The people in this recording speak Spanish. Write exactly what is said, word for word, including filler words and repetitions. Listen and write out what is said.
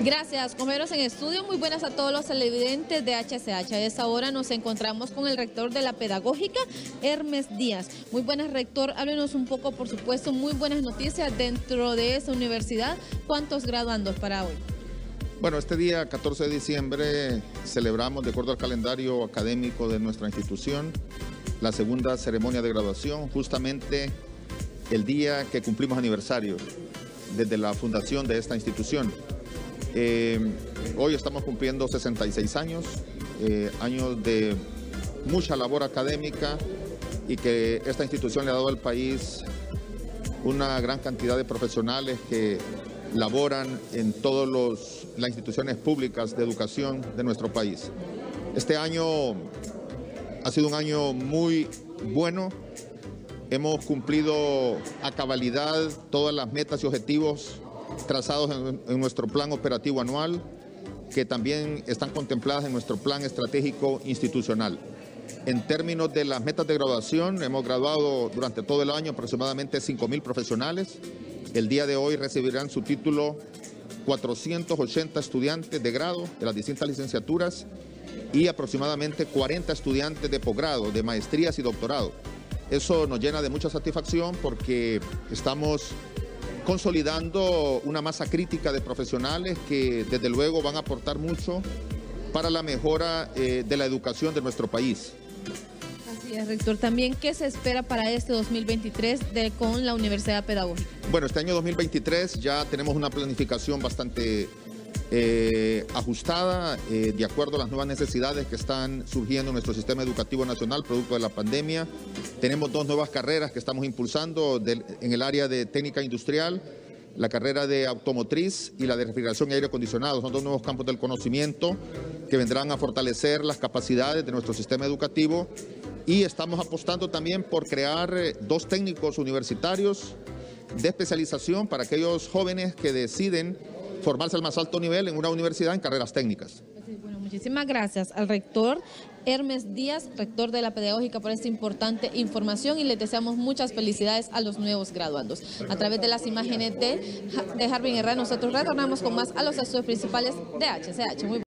Gracias, compañeros en estudio. Muy buenas a todos los televidentes de H C H. A esta hora nos encontramos con el rector de la Pedagógica, Hermes Díaz. Muy buenas, rector. Háblenos un poco, por supuesto, muy buenas noticias dentro de esta universidad. ¿Cuántos graduandos para hoy? Bueno, este día, catorce de diciembre, celebramos, de acuerdo al calendario académico de nuestra institución, la segunda ceremonia de graduación, justamente el día que cumplimos aniversario desde la fundación de esta institución. Eh, hoy estamos cumpliendo sesenta y seis años, eh, años de mucha labor académica y que esta institución le ha dado al país una gran cantidad de profesionales que laboran en todas las instituciones públicas de educación de nuestro país. Este año ha sido un año muy bueno. Hemos cumplido a cabalidad todas las metas y objetivos trazados en, en nuestro plan operativo anual, que también están contempladas en nuestro plan estratégico institucional. En términos de las metas de graduación, hemos graduado durante todo el año aproximadamente cinco mil profesionales. El día de hoy recibirán su título cuatrocientos ochenta estudiantes de grado de las distintas licenciaturas y aproximadamente cuarenta estudiantes de posgrado, de maestrías y doctorado. Eso nos llena de mucha satisfacción porque estamos consolidando una masa crítica de profesionales que desde luego van a aportar mucho para la mejora eh, de la educación de nuestro país. Así es, rector. También, ¿qué se espera para este dos mil veintitrés de, con la Universidad Pedagógica? Bueno, este año dos mil veintitrés ya tenemos una planificación bastante eh, ajustada, eh, de acuerdo a las nuevas necesidades que están surgiendo en nuestro sistema educativo nacional producto de la pandemia. Tenemos dos nuevas carreras que estamos impulsando del, en el área de técnica industrial, la carrera de automotriz y la de refrigeración y aire acondicionado. Son dos nuevos campos del conocimiento que vendrán a fortalecer las capacidades de nuestro sistema educativo, y estamos apostando también por crear dos técnicos universitarios de especialización para aquellos jóvenes que deciden formarse al más alto nivel en una universidad en carreras técnicas. Bueno, muchísimas gracias al rector Hermes Díaz, rector de la Pedagógica, por esta importante información, y les deseamos muchas felicidades a los nuevos graduandos. A través de las imágenes de, de Harvin Herrera, nosotros retornamos con más a los estudios principales de H C H. Muy